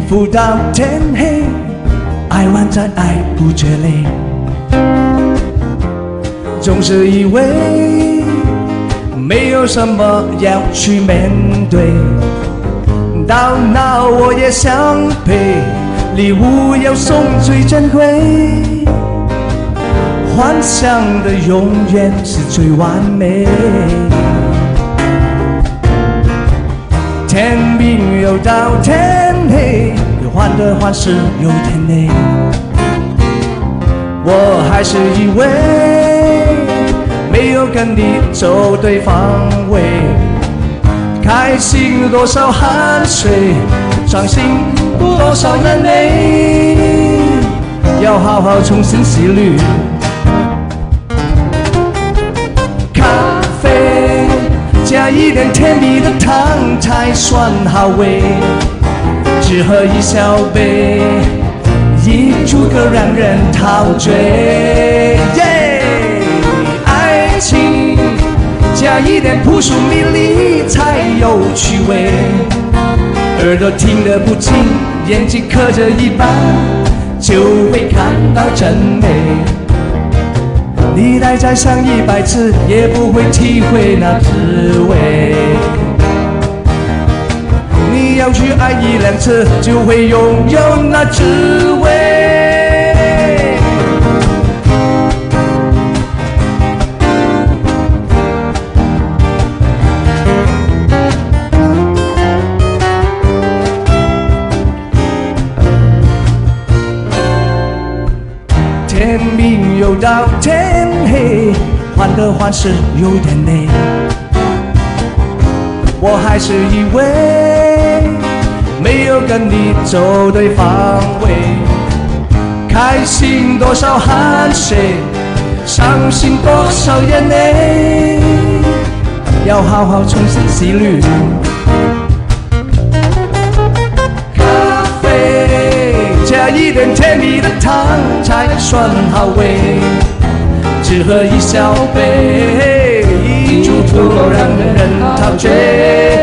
福到天黑，爱完再爱不觉累。总是以为没有什么要去面对，到哪我也想陪，礼物要送最珍贵，幻想的永远是最完美。天明又到天黑，患得患失有点累，我还是以为没有跟你走对方位，开心多少汗水，伤心多少眼泪，要好好重新洗滤。咖啡加一点甜蜜的糖才算好味，只喝一小杯，一注可让人陶醉。爱情加一点扑朔迷离才有趣味，耳朵听得不清，眼睛刻着一半，就会看到真美。你待再想100次，也不会体会那滋味。你要去爱1、2次，就会拥有那滋味。天明又到天黑，患得患失有点累，我还是以为没有跟你走对方位，开心多少汗水，伤心多少眼泪，要好好重新洗滤。咖啡加一点甜蜜的糖才算好味，只喝一小杯，一注足够让人陶醉。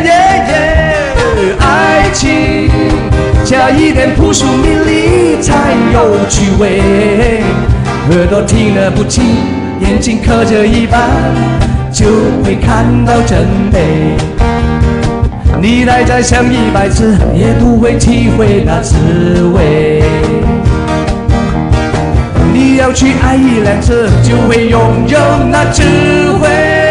爱情加一点扑朔迷离才有趣味，耳朵听得不清，眼睛刻着一半，就会看到真美。你待再想100次，也不会体会那滋味。你要去爱1、2次，就会拥有那智慧。